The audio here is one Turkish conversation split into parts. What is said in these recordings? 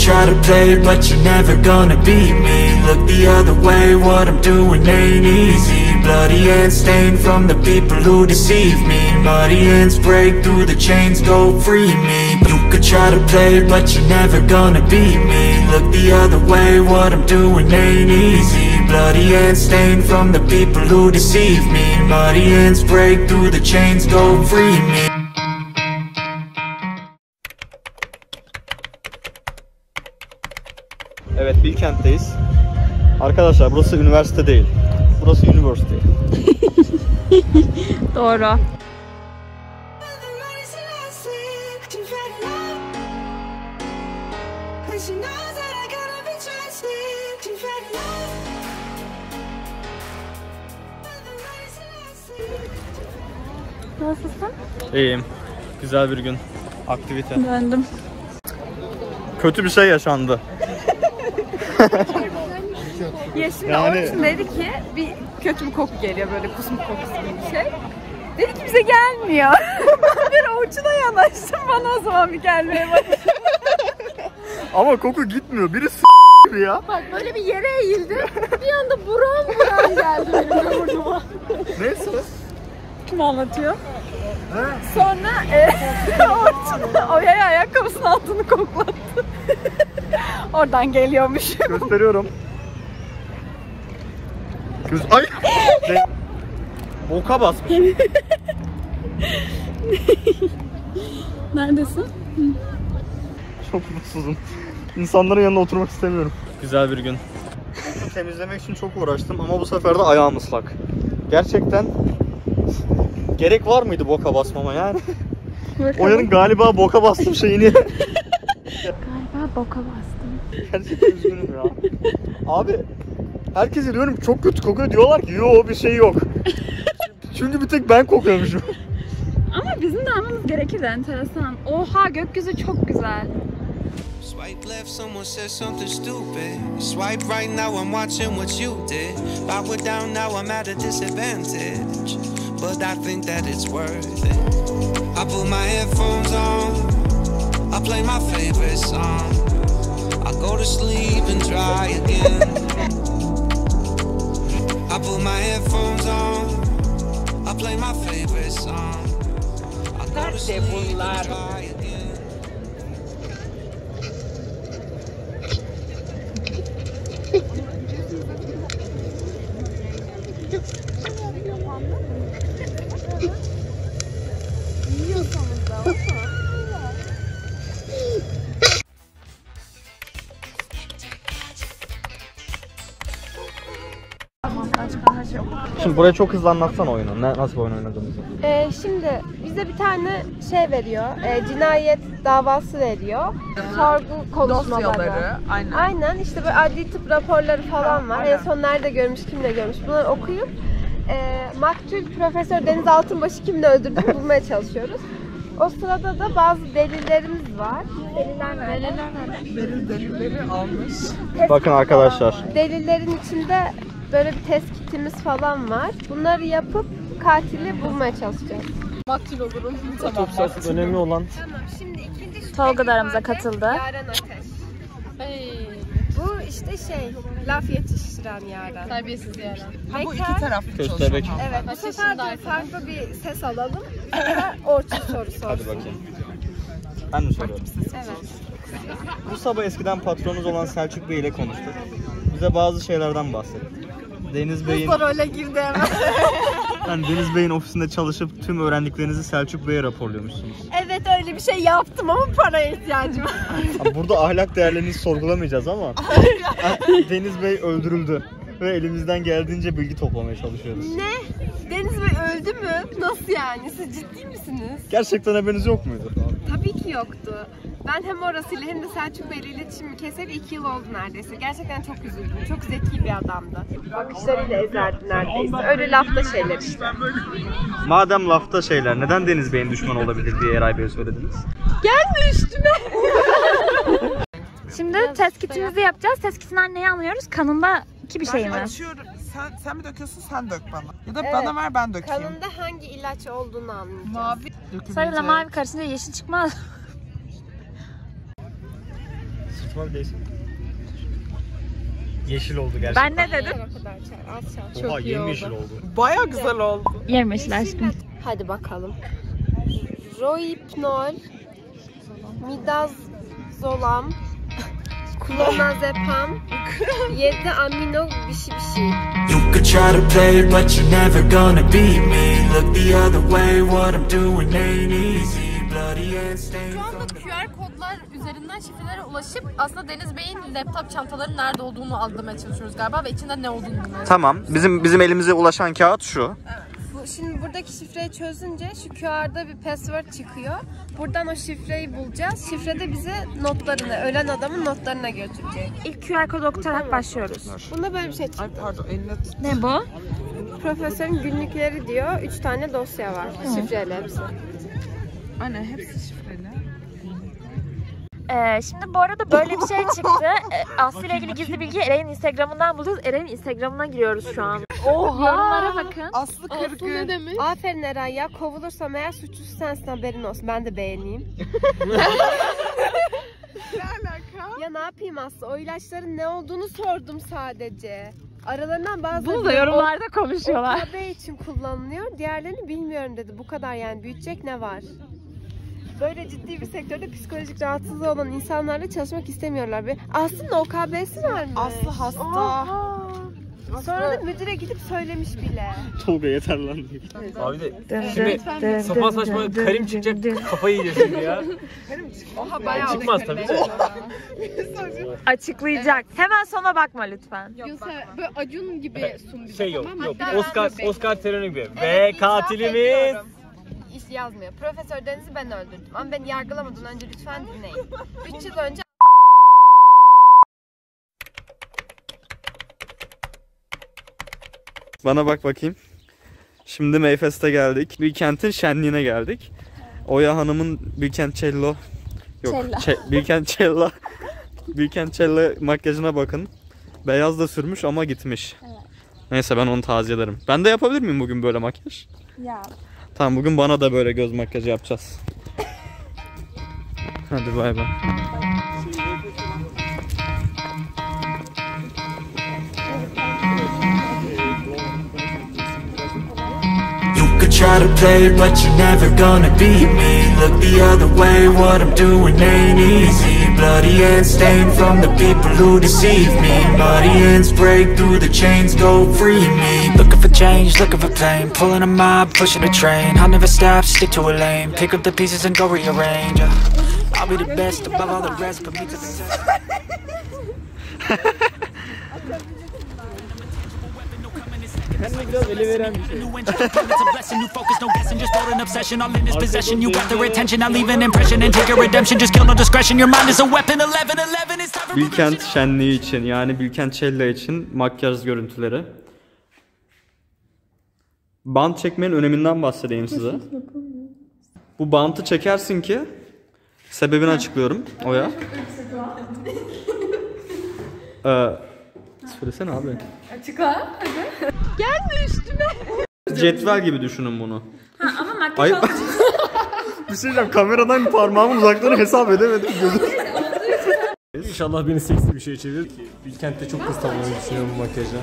try to play, but you're never gonna beat me. Look the other way, what I'm doing ain't easy. Bloody hands stained from the people who deceive me. Muddy hands break through the chains, go free me. You could try to play, but you're never gonna beat me. Look the other way, what I'm doing ain't easy. Bloody hands stained from the people who deceive me. Muddy hands break through the chains, go free me. Evet, Bilkent'teyiz. Arkadaşlar burası üniversite değil. Burası university. Doğru. Nasılsın? İyiyim. Güzel bir gün. Aktivite. Döndüm. Kötü bir şey yaşandı. Ya şimdi Orçun dedi ki bir kötü bir koku geliyor, böyle kusmuk kokusu gibi bir şey. Dedi ki bize gelmiyor. Ben Orçun'a yanaştım, bana o zaman bir gelmeye başladı. Ama koku gitmiyor. Biri gibi ya. Bak böyle bir yere eğildi. Bir anda buram geldi benim de burnuma. Neyse. Kim anlatıyor? Sonra Orçun Oya'ya ayakkabısının altını koklattı. Oradan geliyormuş. Gösteriyorum. Ay! Boka basmış. Neredesin? Çok mutsuzum. İnsanların yanında oturmak istemiyorum. Güzel bir gün. Temizlemek için çok uğraştım ama bu sefer de ayağım ıslak. Gerçekten gerek var mıydı boka basmama yani? Oya'nın galiba boka bastım şeyini. Galiba boka bastım. Gerçekten üzgünüm ya. Abi herkese diyorum çok kötü kokuyor, diyorlar ki yo bir şey yok. Çünkü bir tek ben kokuyormuşum. Ama bizim de almamız gerekirdi, enteresan. Oha, gökyüzü çok güzel. Swipe left, someone said something stupid. Swipe right, now I'm watching what you did. Power down, now I'm at a disadvantage. But I think that it's worth it. I put my headphones on, I play my favorite song. I go to sleep and try again. I put my headphones on, I play my favorite song. I go to sleep and try again. Şimdi buraya çok hızlı anlatsana oyunu. Nasıl bir oyun oynadığımızı. Şimdi bize bir tane şey veriyor. Cinayet davası veriyor. Sorgu konuşmaları. Aynen işte böyle adli tıp raporları falan var. En son nerede görmüş, kimle görmüş. Bunları okuyup maktul Profesör Deniz Altınbaşı kimle öldürdüğünü bulmaya çalışıyoruz. O sırada da bazı delillerimiz var. Deliller nerede? Delilleri almış. Bakın arkadaşlar. Delillerin içinde böyle bir test kitimiz falan var. Bunları yapıp katili bulmaya çalışacağız. Maktul olurum. Çok sessiz, önemli olan. Tamam, şimdi ikinci Tolga da aramıza katıldı. Yaren Ateş. Bu işte laf yetiştiren Yaren. Terbiyesiz Yaren. Ha, bu iki taraflı Köstebek. çalışma. Evet, bu sefer de farklı bir ses alalım. Sonra Orçun sorusu Hadi olsun. bakayım. Ben mi soruyorum? Evet. Bu sabah eskiden patronumuz olan Selçuk Bey ile konuştuk. Bize bazı şeylerden bahsetti. Deniz Bey'in Role girdi hemen. yani Deniz Bey'in ofisinde çalışıp tüm öğrendiklerinizi Selçuk Bey'e raporluyormuşsunuz. Evet, öyle bir şey yaptım ama paraya ihtiyacım var. Burada ahlak değerlerini sorgulamayacağız ama Deniz Bey öldürüldü ve elimizden geldiğince bilgi toplamaya çalışıyoruz. Ne? Deniz Bey öldü mü? Nasıl yani? Siz ciddi misiniz? Gerçekten haberiniz yok muydu? Tabii ki yoktu. Ben hem orasıyla hem de Selçuk Bey'le iletişimimi keseli 2 yıl oldu neredeyse. Gerçekten çok üzüldüm. Çok zeki bir adamdı. Bakışlarıyla ezerdi neredeyse. Öyle lafta şeyler işte. Madem lafta şeyler, neden Deniz Bey'in düşmanı olabilir diye Eray Bey'e söylediniz? Gelme üstüme. Şimdi test kitimizi yapacağız. Test kitinden neyi anlıyoruz? Kanındaki bir şey mi? Açıyorum. Sen mi döküyorsun, sen dök bana. Ya da bana ver, ben dökeyim. Kanında hangi ilaç olduğunu anlayacağız. Mavi Sarıyla mavi karışınca yeşil çıkmaz. ihtimal değilsin. Yeşil oldu gerçekten. Ben ne dedim? Oha yemyeşil oldu. Baya güzel oldu. Yemişler aşkım. Hadi bakalım. Rohypnol, Midazolam, Clonazepam, 7 amino bir şey. You could try to play but you're never gonna beat me. Look the other way, what I'm doing ain't easy. Bloody and stained. Şu anda QR kodlar üzerinden şifrelere ulaşıp aslında Deniz Bey'in laptop çantaların nerede olduğunu anlamaya çalışıyoruz galiba ve içinde ne olduğunu bilmiyoruz. Tamam. Bizim elimize ulaşan kağıt şu. Şimdi buradaki şifreyi çözünce şu QR'da bir password çıkıyor. Buradan o şifreyi bulacağız. Şifre de bize notlarını, ölen adamın notlarına götürecek. İlk QR kodu okutarak başlıyoruz. Bunda böyle bir şey Ay çıktı. pardon eline tut. Ne bu? Profesörün günlükleri diyor. 3 tane dosya var. Şifreli hepsi. Anne hepsi şifreli. Şimdi bu arada böyle bir şey çıktı. Aslı ile ilgili gizli bilgi Eren'in Instagram'ından bulacağız. Eren'in Instagram'ına giriyoruz şu an. Oha! Yorumlara bakın. Aslı Kırgın. Aferin Eren ya. Kovulursam eğer suçlusu sensin, haberin olsun. Ben de beğeneyim. Ne alaka? Ya ne yapayım Aslı? O ilaçların ne olduğunu sordum sadece. Aralarından bazıları Bunu da yorumlarda konuşuyorlar. OKB için kullanılıyor. Diğerlerini bilmiyorum dedi. Bu kadar yani. Büyütecek ne var? Böyle ciddi bir sektörde psikolojik rahatsızlığı olan insanlarla çalışmak istemiyorlar. Aslında OKB'si var mı? Aslı hasta. Oha. Sonra da müdüre gidip söylemiş bile. Tolga yeter lan. Abi de şimdi sapan saçma Karim çıkacak, kafayı yiyeceğiz şimdi ya. Oha bayağı Çıkmaz tabii de. Açıklayacak. Hemen sona bakma lütfen. Yoksa böyle Acun gibi sun bize. Şey yok, tamam mı? yok. Hatta Oscar terörü gibi. Ve Evet, itiraf katilimiz. ediyorum. İş yazmıyor. Profesör Deniz'i ben öldürdüm. Ama beni yargılamadan önce lütfen dinleyin. 3 yıl önce Bana bak bakayım. Şimdi Mayfest'e geldik. Bilkent'in şenliğine geldik. Oya Hanım'ın Bilkentcello Bilkentcello makyajına bakın. Beyaz da sürmüş ama gitmiş. Evet. Neyse ben onu taziye ederim. Ben de yapabilir miyim bugün böyle makyaj? Ya. Tamam bugün bana da böyle göz makyajı yapacağız. Hadi bay bay. Try to play but you're never gonna beat me. Look the other way, what I'm doing ain't easy. Bloody and stained from the people who deceive me. Muddy hands break through the chains, go free me. Looking for change, looking for pain. Pulling a mob, pushing a train. I'll never stop, stick to a lane. Pick up the pieces and go rearrange. I'll be the best above all the rest, put me to the side. Kendine biraz ele veren bir şey. Bilkent şenliği için yani Bilkentcello için makyaj görüntüleri. Bant çekmenin öneminden bahsedeyim size. Bu bantı çekersin ki sebebini açıklıyorum Oya. Söylesene abi. Açıkla. Hadi. Gelme üstüme. Cetvel gibi düşünün bunu. Ha, ama makyaj oldu. Bir şey diyeceğim, kameradan parmağımın uzaklığını hesap edemedim. İnşallah beni seksi bir şey çevirir ki Bilkent'te çok kız tavlamayı düşünüyorum bu makyaja.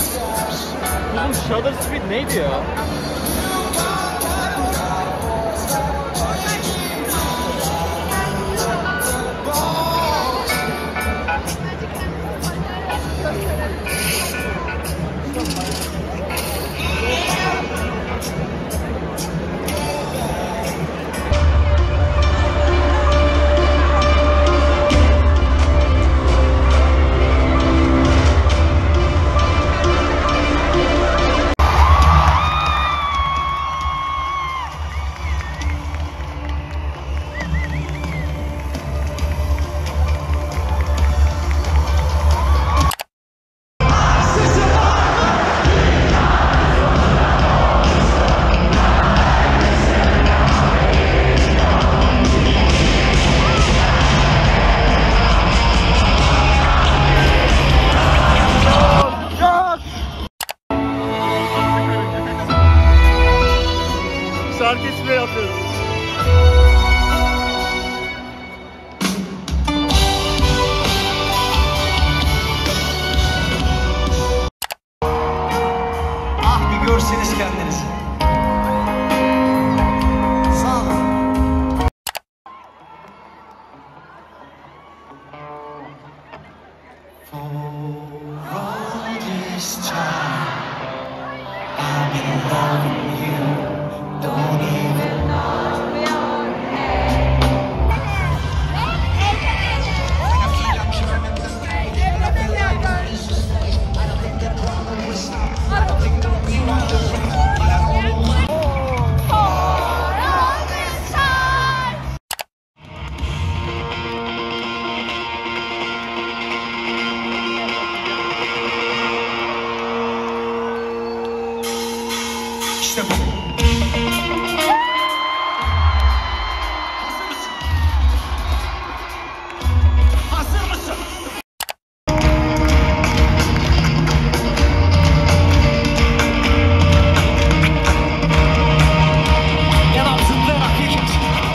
Shutter Speed neydi ya? atıyoruz. Ah bir görseniz kendinizi. Sağ olun. İşte bu. Hazır mısın? Devam zıplayarak geçin.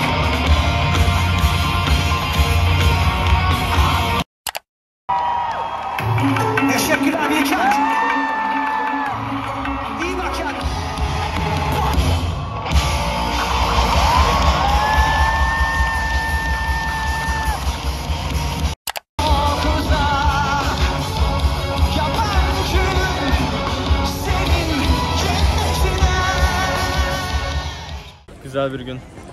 Teşekkürler Bilkent. İyi bak yani. Güzel bir gün.